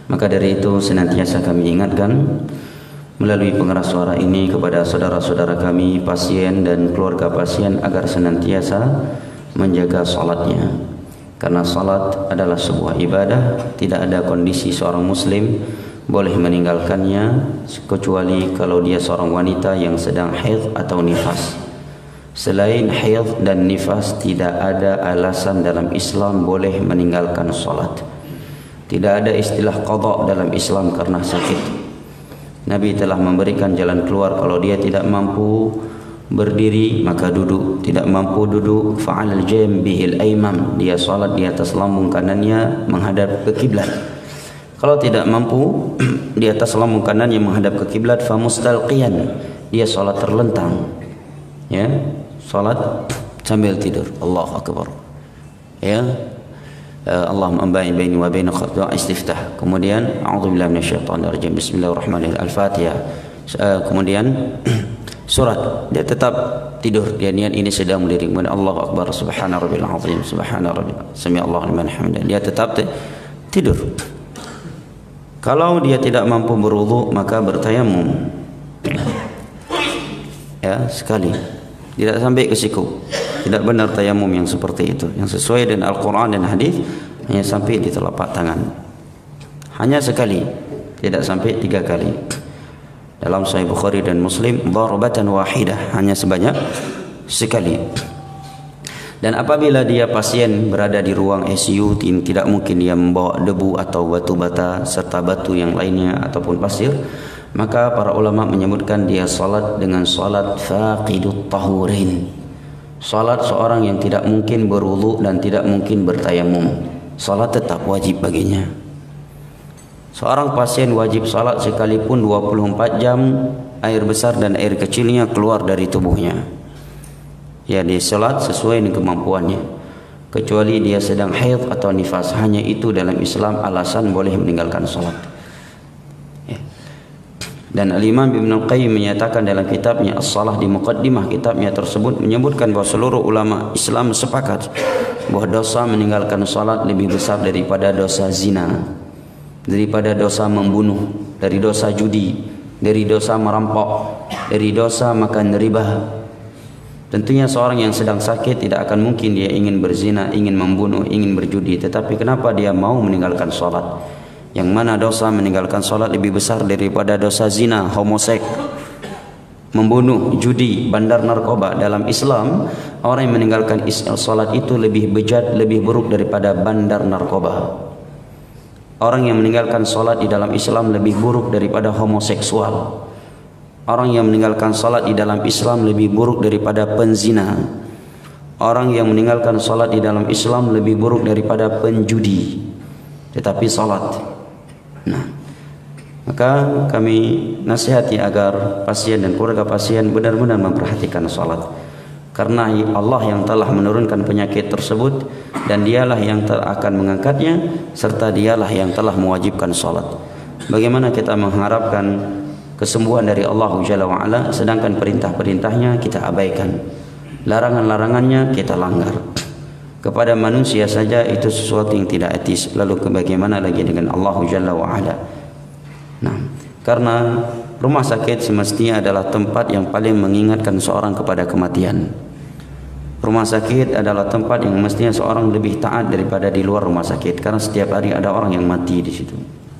Maka dari itu senantiasa kami ingatkan melalui pengeras suara ini kepada saudara-saudara kami pasien dan keluarga pasien agar senantiasa menjaga salatnya, karena salat adalah sebuah ibadah. Tidak ada kondisi seorang muslim boleh meninggalkannya kecuali kalau dia seorang wanita yang sedang haid atau nifas. Selain haid dan nifas tidak ada alasan dalam Islam boleh meninggalkan salat. Tidak ada istilah qadha dalam Islam karena sakit. Nabi telah memberikan jalan keluar. Kalau dia tidak mampu berdiri maka duduk, tidak mampu duduk fa'alal jambihil aimam, dia salat di atas lambung kanannya menghadap ke kiblat. Kalau tidak mampu di atas lambung kanannya menghadap ke kiblat, fa mustalqiyan, dia salat terlentang. Ya, salat sambil tidur. Allahu akbar. Ya. Allahumma bain baini wa baina khata istiftah. Kemudian a'udzubillahi minasyaitonir rajim. Bismillahirrahmanirrahim. Al-Fatihah. Kemudian surat, dia tetap tidur, dia niat ini sedang berdiri. Kemudian Allahu akbar, subhana rabbil azim, subhana rabbil sami Allahu liman hamidah. Dia tetap tidur. Kalau dia tidak mampu berwudu maka bertayamum. Ya, sekali. Tidak sampai ke siku. Tidak benar tayamum yang seperti itu. Yang sesuai dengan Al-Quran dan hadis hanya sampai di telapak tangan. Hanya sekali, tidak sampai 3 kali. Dalam Sahih Bukhari dan Muslim, darbatan wahidah, hanya sebanyak sekali. Dan apabila dia pasien berada di ruang ICU, tidak mungkin dia membawa debu atau batu bata serta batu yang lainnya ataupun pasir, maka para ulama menyebutkan dia salat dengan salat faqidut tahurin. Salat seorang yang tidak mungkin berwudu dan tidak mungkin bertayamum, salat tetap wajib baginya. Seorang pasien wajib salat sekalipun 24 jam air besar dan air kecilnya keluar dari tubuhnya. Ya, dia salat sesuai dengan kemampuannya. Kecuali dia sedang haid atau nifas, hanya itu dalam Islam alasan boleh meninggalkan salat. Ya. Dan Al-Imam Ibn Al-Qayyim menyatakan dalam kitabnya As-Salah, di muqaddimah kitabnya tersebut menyebutkan bahawa seluruh ulama Islam sepakat bahwa dosa meninggalkan salat lebih besar daripada dosa zina, daripada dosa membunuh, dari dosa judi, dari dosa merampok, dari dosa makan riba. Tentunya seorang yang sedang sakit tidak akan mungkin dia ingin berzina, ingin membunuh, ingin berjudi. Tetapi kenapa dia mau meninggalkan salat? Yang mana dosa meninggalkan salat lebih besar daripada dosa zina, homoseks, membunuh, judi, bandar narkoba. Dalam Islam, orang yang meninggalkan salat itu lebih bejat, lebih buruk daripada bandar narkoba. Orang yang meninggalkan salat di dalam Islam lebih buruk daripada homoseksual. Orang yang meninggalkan salat di dalam Islam lebih buruk daripada penzina. Orang yang meninggalkan salat di dalam Islam lebih buruk daripada penjudi. Tetapi salat. Nah, maka kami nasihati agar pasien dan keluarga pasien benar-benar memperhatikan salat. Karena Allah yang telah menurunkan penyakit tersebut, dan dialah yang akan mengangkatnya, serta dialah yang telah mewajibkan salat. Bagaimana kita mengharapkan kesembuhan dari Allah Jalla wa'ala, sedangkan perintah-perintahnya kita abaikan, larangan-larangannya kita langgar. Kepada manusia saja itu sesuatu yang tidak etis, lalu bagaimana lagi dengan Allah Jalla wa'ala. Nah, karena rumah sakit semestinya adalah tempat yang paling mengingatkan seorang kepada kematian. Rumah sakit adalah tempat yang mestinya seorang lebih taat daripada di luar rumah sakit, karena setiap hari ada orang yang mati di situ.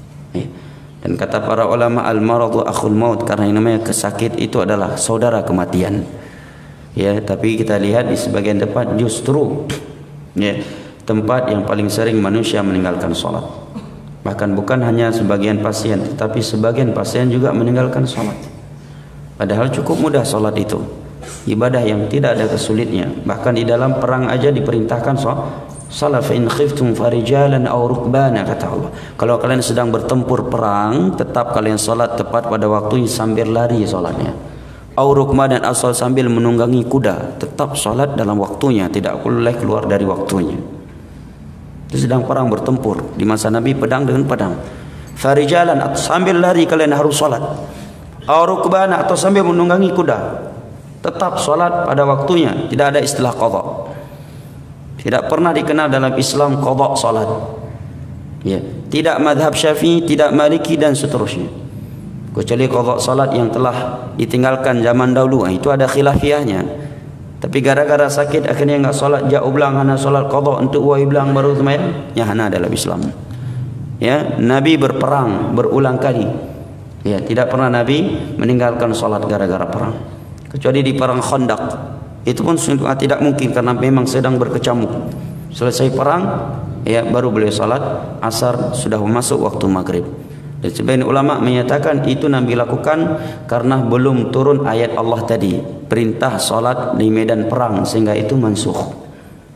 Dan kata para ulama, al-maradu akhul maut, karena yang namanya kesakit itu adalah saudara kematian. Ya, tapi kita lihat di sebagian tempat justru ya, tempat yang paling sering manusia meninggalkan salat. Bahkan bukan hanya sebagian pasien, tetapi sebagian pasien juga meninggalkan salat. Padahal cukup mudah salat itu, ibadah yang tidak ada kesulitnya. Bahkan di dalam perang aja diperintahkan salat. Fa in khiftum farijalan aw rukbana, kata Allah. Kalau kalian sedang bertempur perang, tetap kalian salat tepat pada waktunya sambil lari salatnya. Aw rukbanan, asal sambil menunggangi kuda, tetap salat dalam waktunya, tidak boleh keluar dari waktunya. Itu sedang perang bertempur. Di masa Nabi pedang dengan pedang. Farijalan, atau sambil lari kalian harus salat. Aw rukbana, atau sambil menunggangi kuda, tetap salat pada waktunya. Tidak ada istilah qadha. Tidak pernah dikenal dalam Islam qadha salat. Ya, tidak mazhab Syafi'i, tidak Maliki dan seterusnya. Kecuali qada salat yang telah ditinggalkan zaman dahulu, itu ada khilafiyahnya. Tapi gara-gara sakit akhirnya enggak salat, jauh belang hana salat qada untuk wai belang baru sembahyang, ya hana dalam Islam. Ya, Nabi berperang berulang kali. Ya, tidak pernah Nabi meninggalkan salat gara-gara perang. Kecuali di perang Khandaq. Itu pun tidak mungkin karena memang sedang berkecamuk. Selesai perang, ya baru beliau salat asar, sudah masuk waktu maghrib. Dan sebagian ulama menyatakan itu Nabi lakukan karena belum turun ayat Allah tadi, perintah salat di medan perang, sehingga itu mansukh.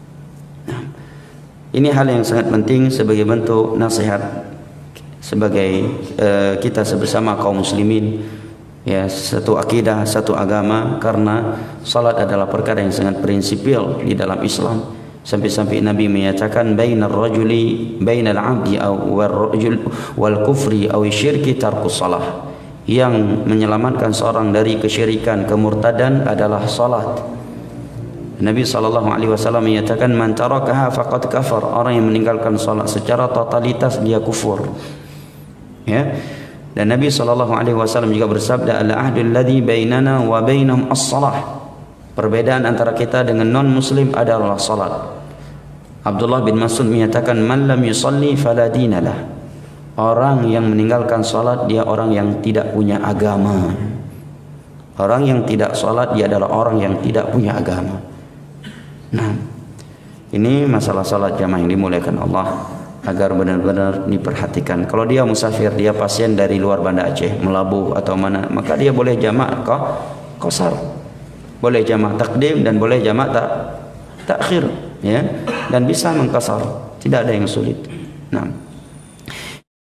Ini hal yang sangat penting sebagai bentuk nasihat sebagai kita bersama kaum muslimin, ya, satu akidah, satu agama, karena salat adalah perkara yang sangat prinsipil di dalam Islam. Sampai-sampai Nabi menyatakan bainar rajuli bainal 'abdi wal kufri aw syirki tarkus salah. Yang menyelamatkan seorang dari kesyirikan, kemurtadan adalah salat. Nabi SAW menyatakan man tarakaha faqad kafar, orang yang meninggalkan salat secara totalitas dia kufur. Ya. Dan Nabi SAW juga bersabda al-ahdul ladzi bainana wa bainahum as-salah. Perbedaan antara kita dengan non muslim adalah salat. Abdullah bin Mas'ud menyatakan man lam yusalli fala dinalah. Orang yang meninggalkan salat dia orang yang tidak punya agama. Orang yang tidak salat dia adalah orang yang tidak punya agama. Nah, ini masalah salat jamaah yang dimuliakan Allah, agar benar-benar diperhatikan. Kalau dia musafir, dia pasien dari luar Banda Aceh, Melabuh atau mana, maka dia boleh jamak qasar. Boleh jamak takdim dan boleh jamak takhir, ya. Dan bisa mengqasar, tidak ada yang sulit. Nah,